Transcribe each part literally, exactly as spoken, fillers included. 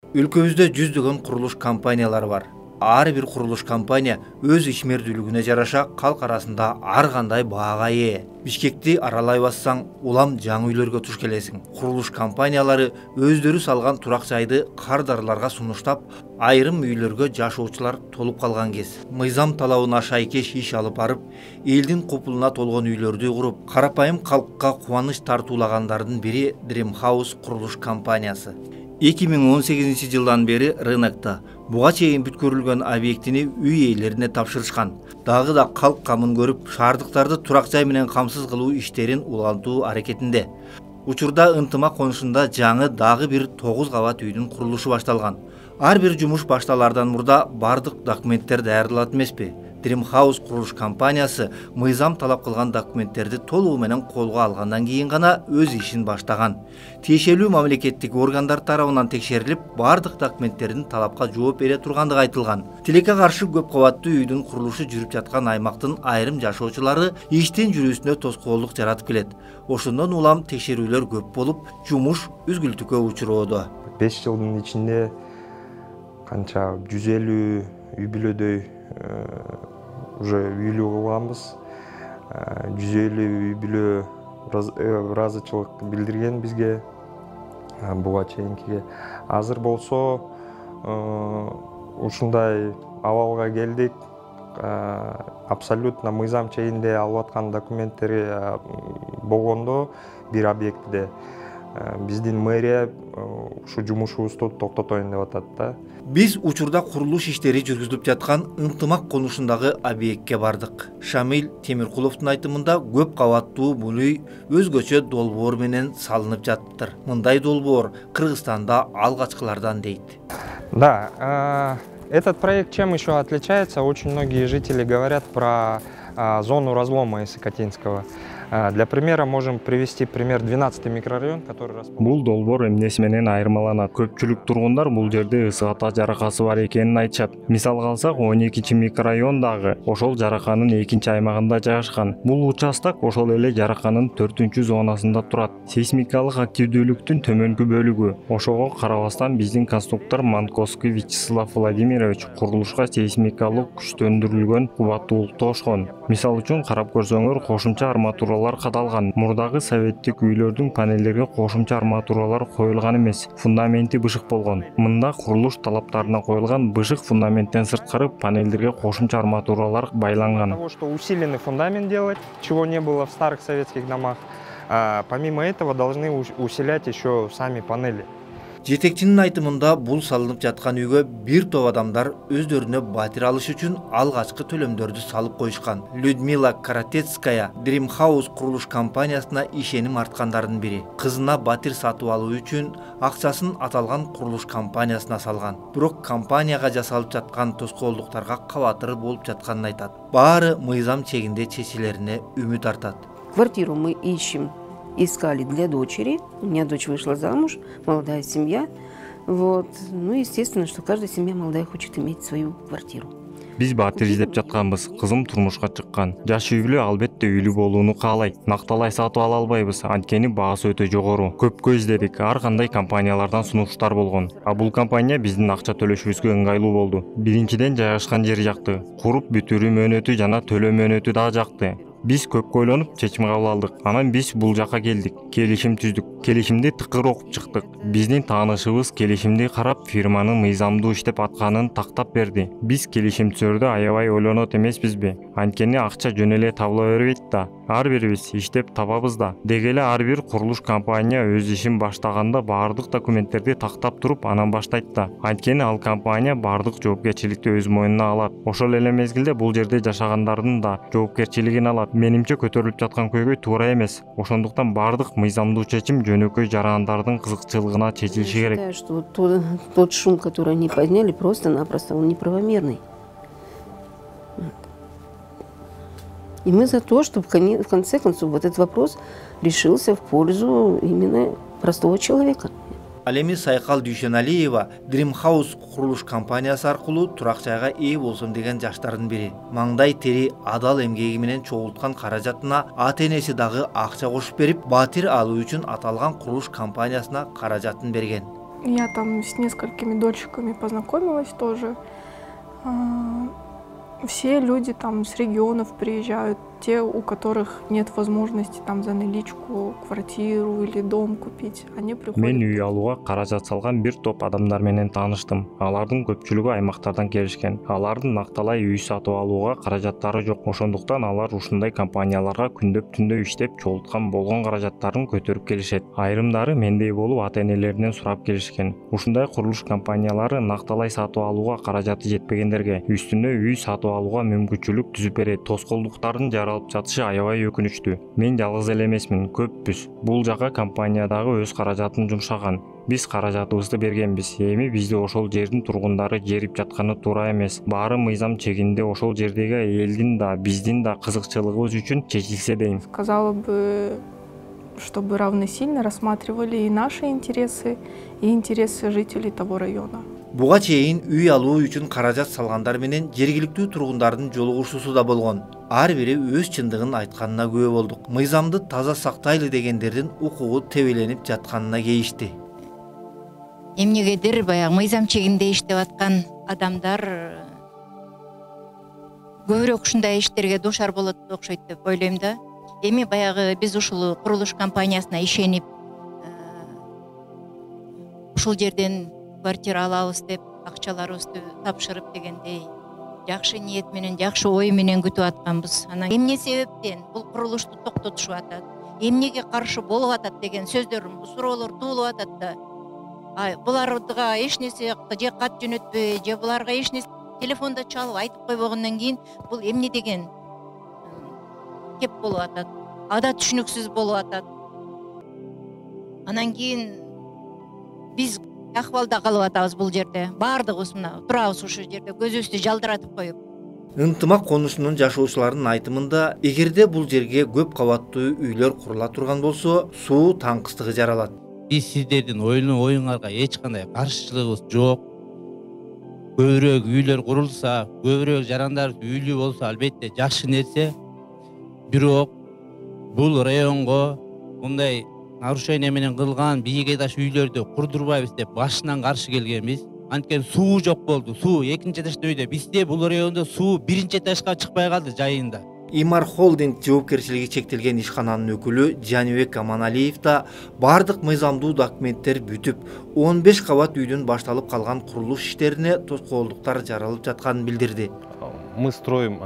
Өлкөбүздө жүздөгөн курулуш компаниялары бар. Ар бир курулуш компания өз ишмердүүлүгүнө жараша калк арасында ар кандай баага ээ. Бишкекти аралай бассаң, улам жаңы үйлөргө туш келесиң. Курулуш компаниялары өздөрү салган турак жайды кардарларга сунуштап, айрым үйлөргө жашоочулар толуп калган кез. Мыйзам талабына шайкеш иш алып барып, элдин копулуна толгон үйлөрдү куруп, карапайым калкка кубаныч тартуулагандардын бири Dream House курулуш компаниясы. эки миң он сегизинчи жылдан бери рынокто буга чейин бүткөрүлгөн объектини үй ээлерине тапшырышкан. Дагы да калк камын көрүп, шаардыктарды турак жай менен камсыз кылуу иштерин улантуу аракетинде. Учурда ынтымак конушунда жаңы дагы бир тогуз кабат үйдүн курулушу башталган. Ар бир жумуш башталардан мурда бардык документтер даярдалат эмеспи? Dream House курулуш компаниясы мыйзам талап кылган документтерди толугу менен колго алгандан кийин гана өз ишин баштаган. Тиешелүү мамлекеттик органдар тарабынан текшерилип, бардык документтердин талапка жооп бере тургандыгы айтылган. Тилекке каршы көп кабаттуу үйдүн курулушу жүрүп жаткан аймактын айрым жашоочулары иштин жүрүүсүнө тоскоолдук жаратып келет. Ошондон улам текшерүүлөр көп болуп, жумуш үзгүлтүккө учуроодо. беш жылдын ичинде канча жүз элүү үй бүлөдөй уже үйлүү кылганбыз. жүз элүү үй бүлө ыраазычылык билдирген бизге буга чейинкиге. Азыр болсо ушундай абалга келдик. Абсолютно мыйзам чегинде алып аткан документтери болгондо бир объектиде биздин мэрия ушу жумушубузду токтотоюн деп атат да. Биз учурда курулуш иштери жүргүзүлүп жаткан ынтымак конушундагы объектке бардык. Шамил Темиркуловдун айтымында көп кабаттуу бул үй өзгөчө долбоор менен салынып жатыптыр. Мындай долбоор Кыргызстанда алгачкылардан дейт. Да, этот проект чем еще отличается? Очень многие жители говорят про зону разлома Исыкатинского. Для примера можем привести пример двенадцатый микрорайон, который расположен. Бул долбоор эмнеси менен айырмаланат? Көпчүлүк тургундар бул жерде ысык ата жаракасы бар экенин айтышат. Мисалга алсак, он экинчи микрорайондагы ошол жараканын экинчи аймагында жайгашкан. Бул участок ошол эле жараканын төртүнчү зонасында турат. Сейсмикалык активдүүлүктүн төмөнкү бөлүгү. Ошого карабастан биздин конструктор Манковский Вячеслав Владимирович курулушка сейсмикалык күчтөндүрүлгөн кубаттуулукту кошкон. Мисал үчүн карап көрсөңөр, кошумча арматура кадалган. Мурдагы советтик үйлөрдүн панелдерге кошумча арматуралар коюлган эмес, фундаменти бышык болгон. Мында курулуш талаптарына коюлган бышык фундаменттен сырткары панелдерге кошумча арматуралар байланган. Того, что усиленный фундамент делать, чего не было в старых советских домах. А помимо этого должны усилять еще сами панели. Жетекчинин айтымында бул салынып жаткан үйгө бир топ адамдар өздөрүнө батир алыш үчүн алгачкы төлөмдөрдү салып коюшкан. Людмила Каратецкая Dream House курулуш компаниясына ишеним арткандардын бири. Кызына батир сатып алуу үчүн акчасын аталган курулуш компаниясына салган. Бирок компанияга жасалып жаткан тоскоолдуктарга кабатыр болуп жатканын айтат. Баары мыйзам чегинде чечилерине үмүт артат. Квартиру мы ищем. Искали для дочери. У меня дочь вышла замуж, молодая семья. Вот. Ну, естественно, что каждая семья молодая хочет иметь свою квартиру. Биз батир издеп жатканбыз. Кызым турмушка чыккан. Жаш үй бүлө албетте үйлүү болууну каалайт. Накталай сатып ала албайбыз. Анткени баасы өтө жогору. Көпкө издедик. Ар кандай компаниялардан сунуштар болгон. А бул компания биздин акча төлөшүбүзгө ыңгайлуу болду. Биринчиден жайгашкан жери жакты. Куруп бүтүрүү мөөнөтү жана төлөө мөөнөтү да жакты. Биз көп ойлонуп чечим кабыл алдык. Анан биз бул жака келдик. Келишим түздүк. Келишимди тыкыр окуп чыктык. Биздин таанышыбыз келишимди карап фирманын мыйзамдуу иштеп атканын тактап берди. Биз келишим түзөрдө аябай ойлонот эмеспизби? Анткени акча жөн эле табыла бербейт да. Ар бирибиз иштеп табабыз да. Деги эле ар бир курулуш компания өз ишин баштаганда бардык документтерди тактап туруп анан баштайт да. Анткени ал компания бардык жоопкерчиликти өз мойнуна алат. Ошол эле мезгилде бул жерде жашагандардын да жоопкерчилигин алат. Менимче көтөрүлүп жаткан көйгөй туура эмес. Ошондуктан бардык мыйзамдуу чечим жөнөкөй жарандардын кызыкчылыгына чечилиши керек. Я считаю, что тот, тот шум, который они подняли, просто-напросто он неправомерный. И мы за то, чтобы в конце концов вот этот вопрос решился в пользу именно простого человека. Ал эми Сайкал Дүйшеналиева Dream House курулуш компаниясы аркылуу турак жайга ээ болсом деген жаштардын бири. Маңдай тери адал эмгеги менен чогулткан каражатына ата-энеси дагы акча кошуп берип, батир алуу үчүн аталган курулуш компаниясына каражатын берген. Я там с несколькими дольщиками познакомилась тоже. А, Все люди там с регионов приезжают, те, у которых нет возможности там за наличку квартиру или дом купить, они приходят. Мен үй алууга каражат салган бир топ адамдар менен тааныштым. Алардын көпчүлүгү аймактардан келишкен. Алардын накталай үй сатып алууга каражаттары жок. Ошондуктан алар ушундай компанияларга күндөп түндө иштеп чогулткан болгон каражаттарын көтөрүп келишет. Айрымдары мендей болуп ата-энелеринен сурап келишкен. Ушундай курулуш компаниялары накталай сатып алууга каражаты жетпегендерге үстүнө үй сатып алууга мүмкүнчүлүк түзүп берет. Тоскоолдуктардын жаралып жатышы аябай өкүнүчтүү. Мен жалгыз эле эмесмин, көппүз. Бул жака компаниядагы өз каражатын жумшаган. Биз каражатыбызды бергенбиз. Эми бизди ошол жердин тургундары жерип жатканы туура эмес. Баары мыйзам чегинде ошол жердеги элдин да, биздин да кызыкчылыгыбыз үчүн чечилсе дейм. Сказала бы, чтобы равносильно рассматривали и наши интересы, и интересы жителей того района. Буга чейин үй алуу үчүн каражат салгандар менен жергиликтүү тургундардын жолугушуусу да болгон. Ар бири өз чындыгын айтканына күбө болдук. Мыйзамды таза сактайлы дегендердин укугу тебеленип жатканына кейишти. Эмнегедир баягы мыйзам чегинде иштеп аткан адамдар көбүрөөк ушундай иштерге дуушар болот окшойт деп ойлойм да. Эми баягы биз ушул курулуш компаниясына ишенип ушул жерден квартира алабыз деп акчаларыбызды тапшырып дегендей жакшы ниет менен, жакшы ой менен күтүп атканбыз. Анан эмне себептен бул курулушту токтотушуп атат, эмнеге каршы болуп атат деген сөздөр, суроолор туулуп атат да. Буларга эч нерсе же кат жөнөтпөй, же буларга эч нерсе телефонда чалып айтып койбогондон кийин бул эмне деген кеп болуп атат, ада түшүнүксүз болуп атат. Анан кийин биз акыбалда калып атабыз бул жерде. Баардыгыбыз мына турабыз ушул жерде көзүбүздү жалдыратып коюп. Ынтымак конушунун жашоочуларынын айтымында, эгерде бул жерге көп кабаттуу үйлөр курула турган болсо, суу таңкыстыгы жаралат. Биз сиздердин оюңарга эч кандай каршычылыгыбыз жок. Көбүрөөк үйлөр курулса, көбүрөөк жарандар үйлүү болсо албетте жакшы нерсе. Бирок бул районго мындай нарушение менен кылган бийик этаж үйлөрдү курдурбайбыз деп башынан каршы келгенбиз. Анткени суу жок болду. Суу экинчи этажда үйдө. Бизде бул райондо суу биринчи этажга чыкпай калды жайында. Имар Холдинг жоопкерчилиги чектелген ишкананын өкүлү Жаныбек Аманалиев да бардык мыйзамдуу документтер бүтүп, он беш кабат үйдөн башталып калган курулуш иштерине тоскоолдуктар жаралып жатканын билдирди. Мы строим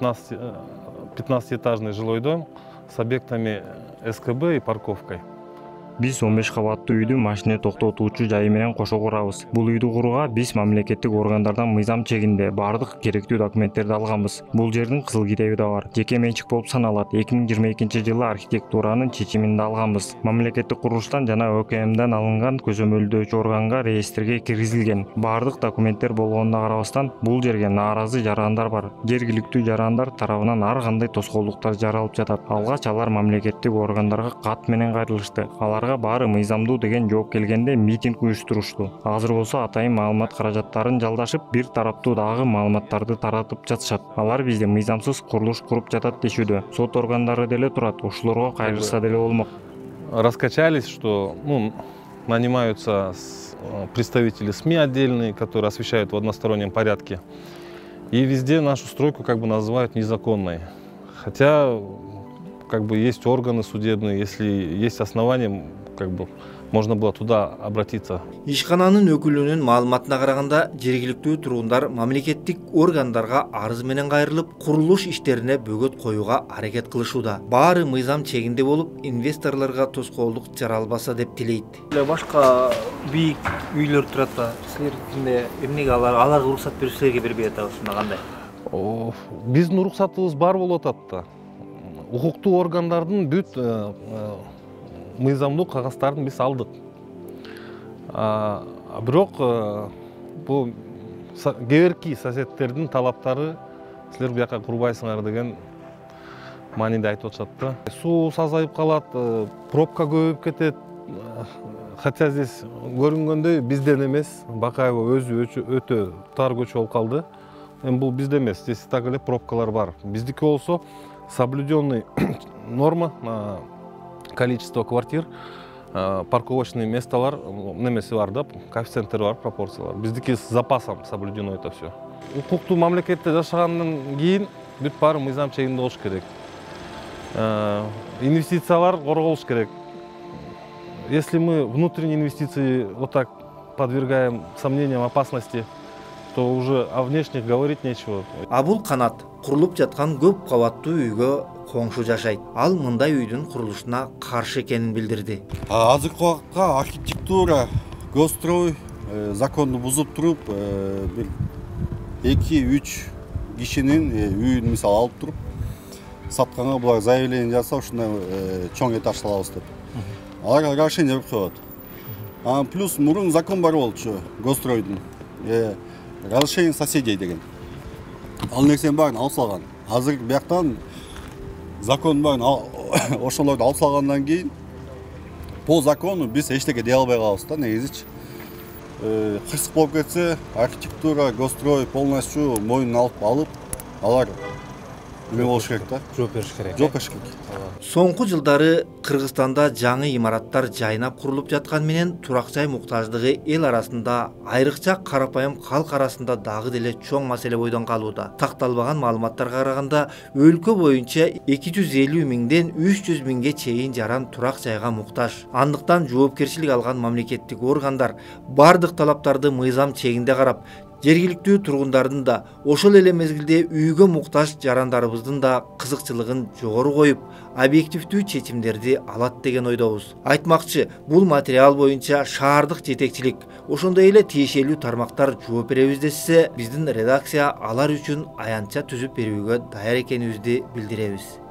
пятнадцатиэтажный жилой дом с объектами эс ка бэ и парковкой. Биз он беш кабаттуу үйдү машина токтотуучу жайы менен кошо курабыз. Бул үйдү курууга биз мамлекеттик органдардан мыйзам чегинде бардык керектүү документтерди алганбыз. Бул жердин кызыл китеби да бар. Жеке менчик болуп саналат. эки миң жыйырма экинчи жылы архитектуранын чечимин да алганбыз. Мамлекеттик курулуштан жана О К М'дан алынган көзөмөлдөөчү органга реестрге киргизилген. Бардык документтер болгонуна карабастан, бул жерге нааразы жарандар бар. Жергиликтүү жарандар тарабынан ар кандай тоскоолдуктар жаралып жатат. Алгач алар мамлекеттик органдарга кат менен кайрылышты. Алар баары мыйзамдуу деген жооп келгенде митинг уюштурушту. Азыр болсо атайын маалымат каражаттарын жалдашып, бир тараптуу дагы маалыматтарды таратып жатышат. Алар бизде мыйзамсыз курулуш куруп жатат дешүүдө. Сот органдары деле турат, ошолорго кайрылса деле болмок. Раскачались, что ну, нанимаются представители СМИ отдельные, которые освещают в одностороннем порядке. И везде нашу стройку как бы называют незаконной. Хотя как бы есть органы судебные, если есть основания, как бы можно было туда обратиться. Ишкананын өкүлүнүн маалыматына караганда, жергиликтүү тургундар мамлекеттик органдарга арыз менен кайрылып, курулуш иштерине бөгөт коюуга аракет кылышууда. Баары мыйзам чегинде болуп, инвесторлорго тоскоолдук жаралбаса деп тилейт. Башка бийик үйлөр турат да. Силерде эмнеге алар аларга уруксат берип силерге бербей атабыз, ушунда кандай? Биздин уруксатыбыз бар болуп атат да. Укуктуу органдардын бүт мыйзамдуу кагаздарын биз алдык. Бирок бул кээерки соседтердин талаптары силер бияка курбайсыңар деген мааниде айтып атышат да. Суу азайып калат, пробка көбөйүп кетет. Хотя здесь көрүнгөндөй бизден эмес, Бакаева өзү өтө тар көчө болуп калды. Эми бул бизде эмес, здесь так эле пробкалар бар. Биздики болсо соблюденный норма количество квартир парковочный местолар немеси бар да, коэффициенттери бар, пропорциялар. Биздики с запасом соблюдено это все. Укуктуу мамлекетте жашагандан кийин бүт баары мыйзам чегинде болуш керек. Инвестициялар корголуш керек. Если мы внутренние инвестиции вот так подвергаем сомнениям, опасности, то уже о внешних говорить нечего. Абул Канат курулуп жаткан көп кабаттуу үйгө коңшу жашайт. Ал мындай үйдүн курулушуна каршы экенин билдирди. Азыркы убакытта архитектура, госстрой законду бузуп туруп, бир эки үч кишинин үйүн мисалы алып туруп, сатканга булар заявление жасап, ушундай чоң этаж салабыз деп. Алар решение коет. Плюс мурун закон бар болчу, госстройдун. Разрешение соседей деген. Ал нерсенин баарын алып салган. Азыр бияктан закон баарын ошолорду алып салгандан кийин по закону биз эчтеке дей албай калабыз да, негизичи. Кырсык болуп кетсе, архитектура, госстрой полностью мойнуна алып алып, алар эме болуш керек да. Жооп бериш керек. Жооп бериш керек. Соңку жылдары Кыргызстанда жаңы имараттар жайнап курулуп жаткан менен турак жай муктаждыгы эл арасында, айрыкча карапайым калк арасында дагы деле чоң маселе бойдон калууда. Такталбаган маалыматтарга караганда, өлкө боюнча эки жүз элүү миңден үч жүз миңге чейин жаран турак жайга муктаж. Андыктан жоопкерчилик алган мамлекеттик органдар бардык талаптарды мыйзам чегинде карап, жергиликтүү тургундардын да, ошол эле мезгилде үйгө муктаж жарандарыбыздын да кызыкчылыгын жогору коюп, объективдүү чечимдерди алат деген ойдобуз. Айтмакчы, бул материал боюнча шаардык жетекчилик, ошондой эле тиешелүү тармактар жооп беребиз десе, биздин редакция алар үчүн аянтча түзүп берүүгө даяр экенибизди билдиребиз.